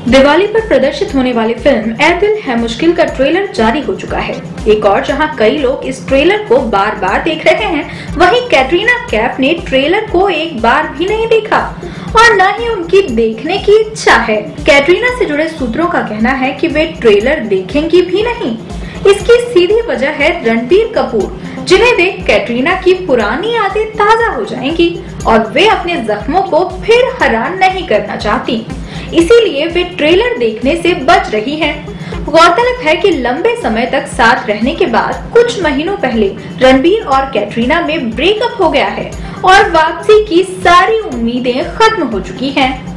दिवाली पर प्रदर्शित होने वाली फिल्म ऐ दिल है मुश्किल का ट्रेलर जारी हो चुका है। एक और जहां कई लोग इस ट्रेलर को बार बार देख रहे हैं, वहीं कैटरीना कैफ ने ट्रेलर को एक बार भी नहीं देखा और न ही उनकी देखने की इच्छा है। कैटरीना से जुड़े सूत्रों का कहना है कि वे ट्रेलर देखेंगी भी नहीं। इसकी सीधी वजह है रणबीर कपूर, जिन्हें देख कैटरीना की पुरानी यादें ताजा हो जाएंगी और वे अपने जख्मों को फिर हरा नहीं करना चाहती, इसीलिए वे ट्रेलर देखने से बच रही हैं। गौरतलब है कि लंबे समय तक साथ रहने के बाद कुछ महीनों पहले रणबीर और कैटरीना में ब्रेकअप हो गया है और वापसी की सारी उम्मीदें खत्म हो चुकी हैं।